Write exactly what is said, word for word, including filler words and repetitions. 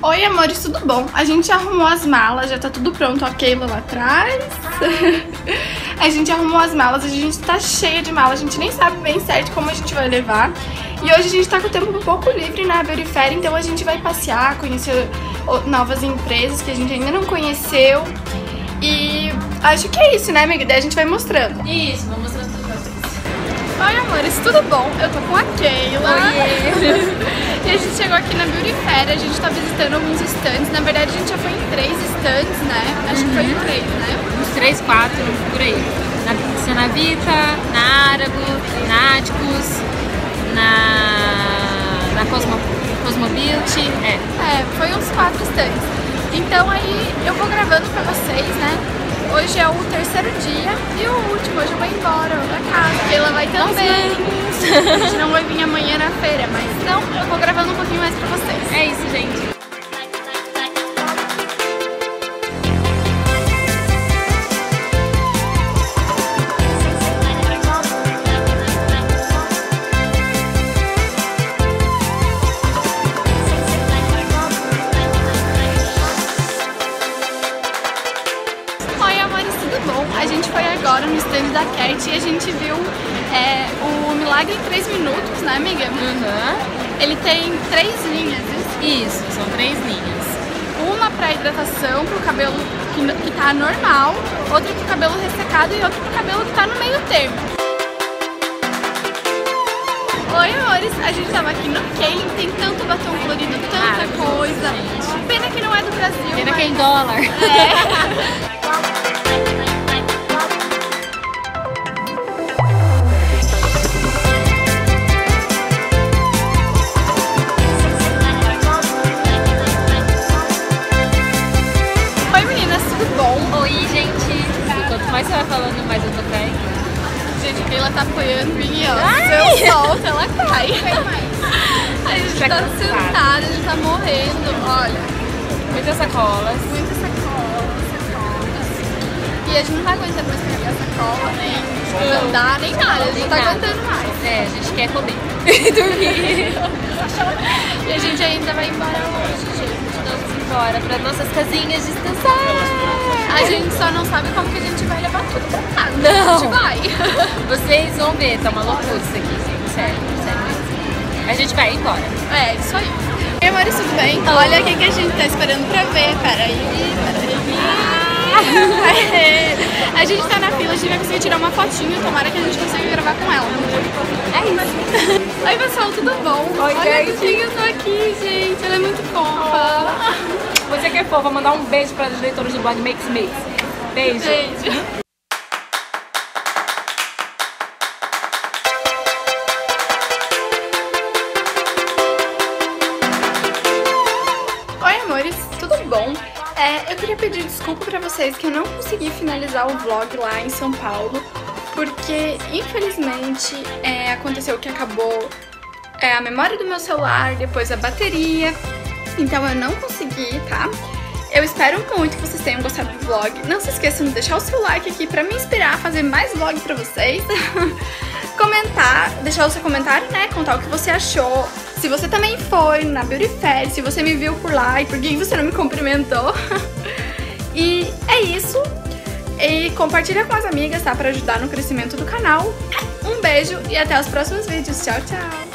Oi, amores, tudo bom? A gente arrumou as malas, já tá tudo pronto, a Keila lá atrás. A gente arrumou as malas, a gente tá cheia de malas, a gente nem sabe bem certo como a gente vai levar. E hoje a gente tá com o tempo um pouco livre na Beauty Fair, então a gente vai passear, conhecer novas empresas que a gente ainda não conheceu. E acho que é isso, né, amiga? Daí a gente vai mostrando. Isso, vou mostrando tudo pra vocês. Oi, amores, tudo bom? Eu tô com a Keila. Oi. E a gente chegou aqui na Beauty Fair, a gente tá visitando alguns stands. Na verdade, a gente já foi em três stands, né? Acho uhum. que foi em três, né? Uns três, quatro, por aí. Na Cenavita, na Arago, na Atticus, na, na Cosmo, Cosmobility. É. é, foi uns quatro stands. Então aí eu vou gravando pra vocês, né? Hoje é o terceiro dia e o último, hoje eu vou embora pra casa. Keila vai também. A gente não vai vir amanhã na feira, mas então eu vou gravando um pouquinho mais pra vocês. É isso, gente. A gente foi agora no stand da Cat e a gente viu é, o Milagre em três minutos, né, amiga? Uhum. Ele tem três linhas. Isso, são três linhas. Uma pra hidratação, pro cabelo que, que tá normal, outra pro cabelo ressecado e outra pro cabelo que tá no meio termo. Oi, amores, a gente tava aqui no Kane, tem tanto batom colorido, tanta ah, coisa. Gente. Pena que não é do Brasil. Pena mas... que é em dólar. É. Mais você vai falando, mais eu tô caindo. Gente, a Keila tá apoiando bem, ó. Se eu solto, ela cai. A gente tá sentada, a gente tá morrendo, olha. Muitas sacolas. Muitas sacolas, sacolas. E a gente não tá aguentando mais carregar sacola, nem andar, nem nada. A gente não tá aguentando mais. É, a gente quer comer e dormir. E a gente ainda vai embora hoje, gente. Vamos embora pra nossas casinhas descansar. A gente só não sabe como que a gente vai levar tudo pra casa. Não. A gente vai. Vocês vão ver, tá uma loucura isso aqui, gente. Sério, sério. A gente vai embora. É, isso aí. E amores, tudo bem? Então, olha o que, que a gente tá esperando pra ver. Peraí, peraí. A gente tá na fila, a gente vai conseguir tirar uma fotinho. Tomara que a gente consiga gravar com ela. É isso. Oi, pessoal, tudo bom? Oi, olha gente. a que eu tô aqui, gente. Ela é muito fofa. Você que é fofa, mandar um beijo para os leitores do blog Makes Mix. Beijo. Beijo. Oi, amores, tudo bom? É, eu queria pedir desculpa pra vocês que eu não consegui finalizar o vlog lá em São Paulo, porque infelizmente é, aconteceu que acabou é, a memória do meu celular, depois a bateria. Então eu não consegui, tá? Eu espero muito que vocês tenham gostado do vlog. Não se esqueçam de deixar o seu like aqui pra me inspirar a fazer mais vlog pra vocês. Comentar, deixar o seu comentário, né? Contar o que você achou. Se você também foi na Beauty Fair, se você me viu por lá e por que você não me cumprimentou. E é isso. E compartilha com as amigas, tá? Pra ajudar no crescimento do canal. Um beijo e até os próximos vídeos. Tchau, tchau!